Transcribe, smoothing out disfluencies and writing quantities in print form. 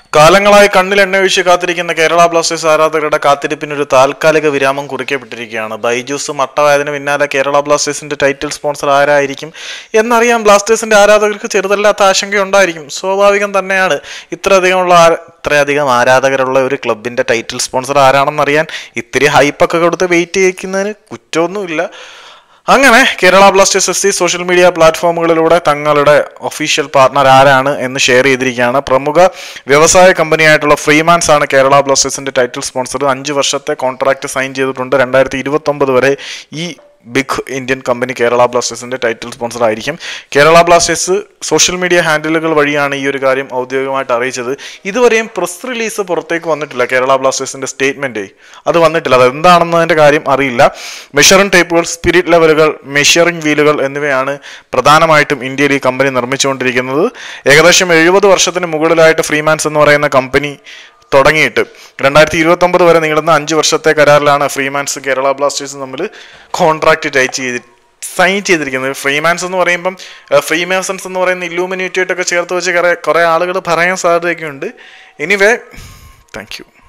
കാലങ്ങളായി കണ്ണിൽ എണ്ണയൊഴിച്ച് കാത്തിരിക്കുന്ന കേരള ബ്ലാസ്റ്റേഴ്സ് ആരാധകരുടെ കാത്തിരിപ്പിനൊരു താൽക്കാലിക വിരാമം കുറിക്കപ്പെട്ടിരിക്കുകയാണ്. ബൈജൂസ് മട്ടവായതിന് പിന്നാലെ കേരള ബ്ലാസ്റ്റേഴ്സിന്റെ ടൈറ്റിൽ സ്പോൺസർ ആരായിരിക്കും എന്നറിയാൻ ബ്ലാസ്റ്റേഴ്സിന്റെ ആരാധകർക്ക് ചെറുതല്ലാത്ത ആശങ്കയുണ്ടായിരിക്കും. സ്വാഭാവികം തന്നെയാണ്. ഇത്രയധികം ആരാധകരുള്ള ഒരു ക്ലബിന്റെ ടൈറ്റിൽ സ്പോൺസർ ആരാണെന്നറിയാൻ ഇത്തിരി ഹൈപ്പൊക്കെ കൊടുത്ത് വെയിറ്റ് ചെയ്യിക്കുന്നതിന് കുറ്റമൊന്നുമില്ല. അങ്ങനെ Kerala Blasters FC social media പ്ലാറ്റ്ഫോമുകളിലൂടെ തങ്ങളുടെ ഒഫീഷ്യൽ പാർട്ണർ ആരാണ് എന്ന് ഷെയർ ചെയ്തിരിക്കുകയാണ്. പ്രമുഖ വ്യവസായ കമ്പനിയായിട്ടുള്ള ഫ്രീമാൻസ് ആണ് കേരള ബ്ലാസ്റ്റേഴ്സിന്റെ ടൈറ്റിൽ സ്പോൺസർ. 5 വർഷത്തെ കോൺട്രാക്ട് സൈൻ ചെയ്തിട്ടുണ്ട്. 2029 വരെ ഈ ബിഗ് ഇന്ത്യൻ കമ്പനി കേരള ബ്ലാസ്റ്റേഴ്സിന്റെ ടൈറ്റിൽ സ്പോൺസർ ആയിരിക്കും. കേരള ബ്ലാസ്റ്റേഴ്സ് സോഷ്യൽ മീഡിയ ഹാൻഡിലുകൾ വഴിയാണ് ഈ ഒരു കാര്യം ഔദ്യോഗികമായിട്ട് അറിയിച്ചത്. ഇതുവരെയും പ്രസ് റിലീസ് പുറത്തേക്ക് വന്നിട്ടില്ല. കേരള ബ്ലാസ്റ്റേഴ്സിന്റെ സ്റ്റേറ്റ്മെന്റ് അത് വന്നിട്ടില്ല. അത് എന്താണെന്നതിന്റെ കാര്യം അറിയില്ല. മെഷറിംഗ് ടേപ്പുകൾ, സ്പിരിറ്റ് ലെവലുകൾ, മെഷറിംഗ് വീലുകൾ എന്നിവയാണ് പ്രധാനമായിട്ടും ഇന്ത്യയിൽ ഈ കമ്പനി നിർമ്മിച്ചുകൊണ്ടിരിക്കുന്നത്. ഏകദേശം 70 വർഷത്തിന് മുകളിലായിട്ട് ഫ്രീമാൻസ് എന്ന് പറയുന്ന കമ്പനി തുടങ്ങിയിട്ട് 2029 വരെ നീളുന്ന 5 വർഷത്തെ കരാറിലാണ് ഫ്രീമാൻസ് കേരള ബ്ലാസ്റ്റേഴ്സ് തമ്മിൽ കോൺട്രാക്ട് സൈൻ ചെയ്തിരിക്കുന്നത്. ഫ്രീമാൻസ് എന്ന് പറയുമ്പം ഫ്രീമേസൺസ് എന്ന് പറയുന്ന ഇല്ലൂമിനേറ്റുമായിട്ടൊക്കെ ചേർത്ത് വെച്ച് കുറേ ആളുകൾ പറയാൻ സാധ്യതയൊക്കെ ഉണ്ട്. Anyway, thank U.